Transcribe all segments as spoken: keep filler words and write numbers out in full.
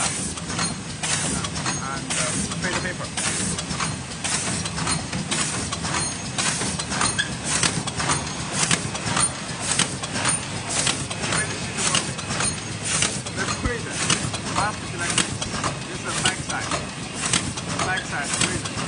backside. And uh, fade the paper. Let's create it. Last is like this. This is the backside. The backside create it.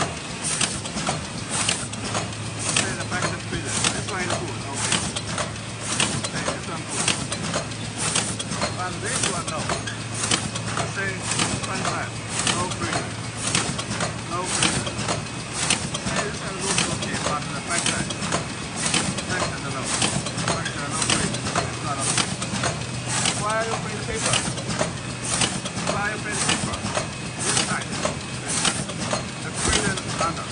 Say the backside create it. This one is good. Okay. Say this one good. But this one no. Say front side. No create it. No create it. Say this one looks okay, but the backside. Backside no. Backside no create it. It's not okay. Why you create the paper? Why you create the paper? This side. The create it under.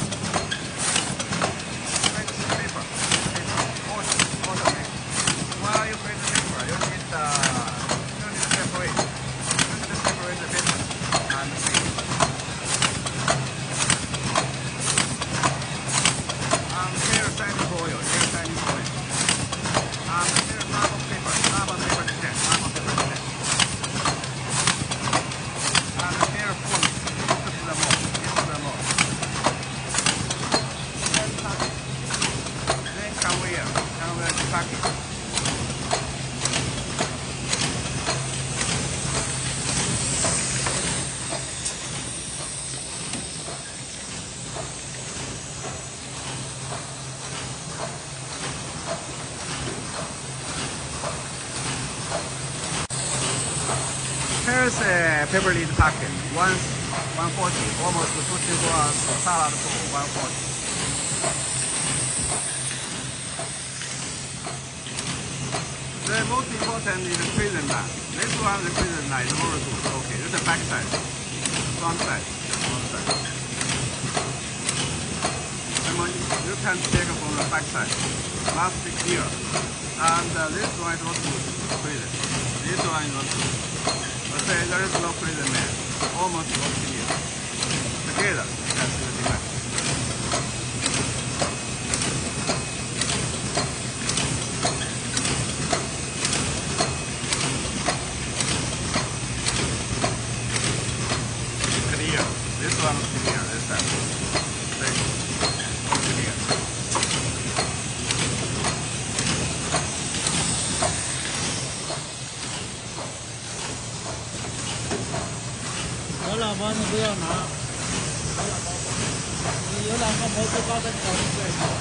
Create the paper. Paper. Order. Order. Why you create the paper? You need the you need to separate. You need to separate the paper and the paper. Um, here side is oil. Here side is oil. Um, here top of paper. Top of paper is ten. Top of paper is ten. And here form. This is the mold. This is the mold. Then pack it. Then come here. Come here to pack it. Here's a paper lead packet. One, one forty, almost fifty grams salad for one forty. The most important is the prison line. This one, the prison line is very good. Okay, this is the back side, front side, front side. And when you can check from the back side. Plastic here. And uh, this one is not good. Prison. This one is not good. But say there is no prison man. Almost not clear. Together, that's the difference. Clear. This one is clear. This side. See? Clear. Đó là bao nhiêu bữa mà? Nhớ là có một cái bao nhiêu cầu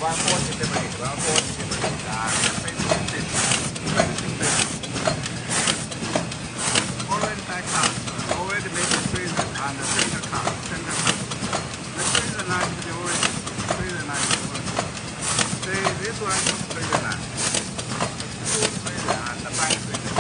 one forty separately, one forty separately, and finishing this, finishing this. Already back cut, already made the freezer and the center cut, center cut. The freezer line is the origin, freezer line is the origin. See, this one is freezer line. Full freezer and the back freezer.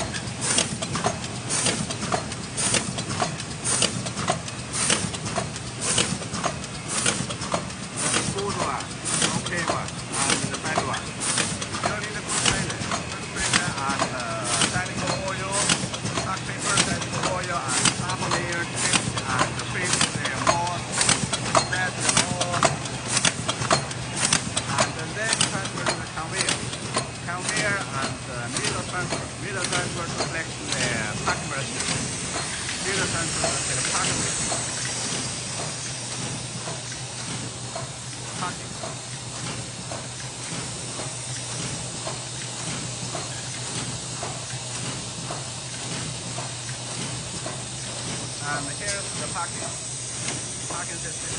Good one, okay one, and the bad one. You need a good freezer, good freezer and uh, dining oil, stock paper, dining oil, and top layer chips, and the fish, the more, that the more, and then transfer to the conveyor. Conveyor and uh, middle transfer, middle transfer to select the packing machine. Middle transfer to the packing machine. Packing. And here's the packing, packing system.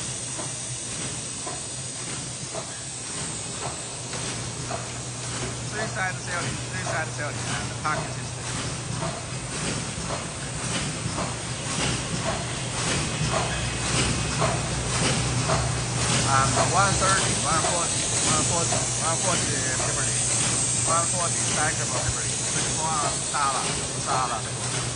Three-side selling, three-side selling, and the packing system. And one thirty, one forty, one forty, one forty separately, one forty stackable separately, twenty-four ounce salad, salad.